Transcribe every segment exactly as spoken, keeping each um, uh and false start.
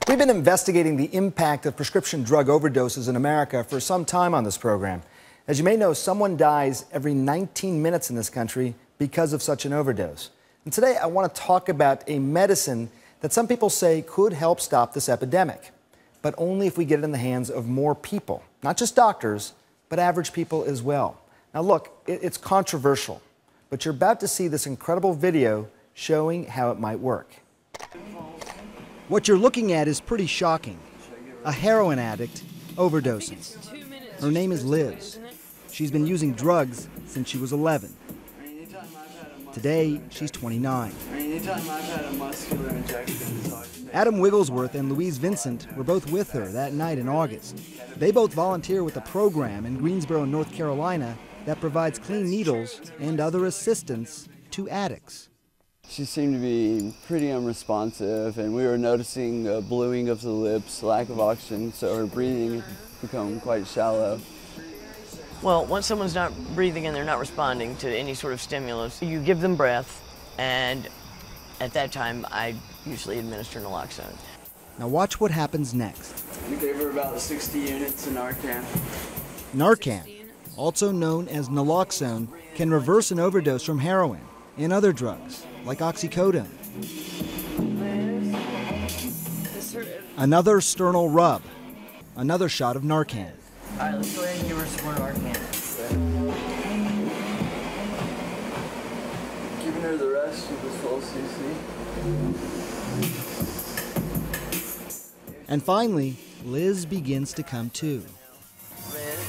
We've been investigating the impact of prescription drug overdoses in America for some time on this program. As you may know, someone dies every nineteen minutes in this country because of such an overdose. And today I want to talk about a medicine that some people say could help stop this epidemic, but only if we get it in the hands of more people, not just doctors, but average people as well. Now look, it's controversial, but you're about to see this incredible video showing how it might work. What you're looking at is pretty shocking. A heroin addict overdosing. Her name is Liz. She's been using drugs since she was eleven. Today, she's twenty-nine. Adam Wigglesworth and Louise Vincent were both with her that night in August. They both volunteer with a program in Greensboro, North Carolina that provides clean needles and other assistance to addicts. She seemed to be pretty unresponsive, and we were noticing a bluing of the lips, lack of oxygen, so her breathing had become quite shallow. Well, once someone's not breathing and they're not responding to any sort of stimulus, you give them breath, and at that time, I usually administer Naloxone. Now watch what happens next. We gave her about sixty units of Narcan. Narcan, also known as Naloxone, can reverse an overdose from heroin and other drugs, like oxycodone. Another sternal rub, another shot of Narcan. All right, let's go ahead and give her some more Narcan. Giving her the rest of this full C C. And finally, Liz begins to come to. Liz,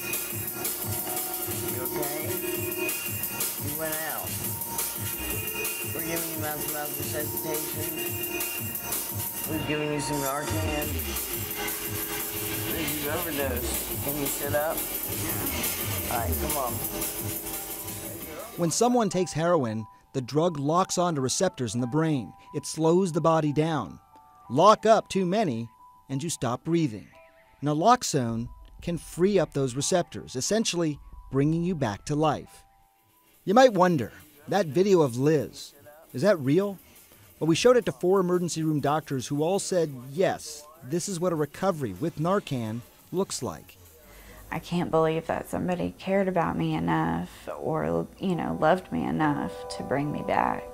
you okay? You went out. We're giving you mouth-to-mouth resuscitation. We've given you some Narcan. This is overdose. Can you sit up? All right, come on. When someone takes heroin, the drug locks onto receptors in the brain. It slows the body down. Lock up too many, and you stop breathing. Naloxone can free up those receptors, essentially bringing you back to life. You might wonder, that video of Liz, is that real? Well, we showed it to four emergency room doctors who all said, yes, this is what a recovery with Narcan looks like. I can't believe that somebody cared about me enough or, you know, loved me enough to bring me back.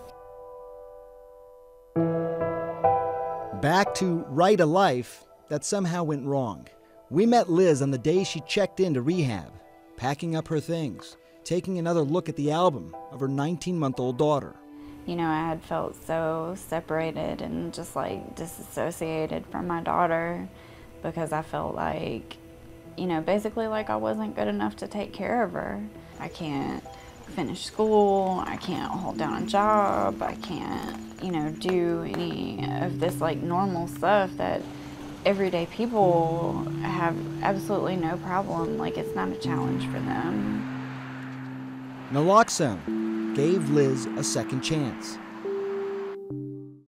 Back to right a life that somehow went wrong. We met Liz on the day she checked into rehab, packing up her things, taking another look at the album of her nineteen-month-old daughter. You know, I had felt so separated and just like disassociated from my daughter because I felt like, you know, basically like I wasn't good enough to take care of her. I can't finish school, I can't hold down a job, I can't, you know, do any of this like normal stuff that everyday people have absolutely no problem, like it's not a challenge for them. Naloxone gave Liz a second chance.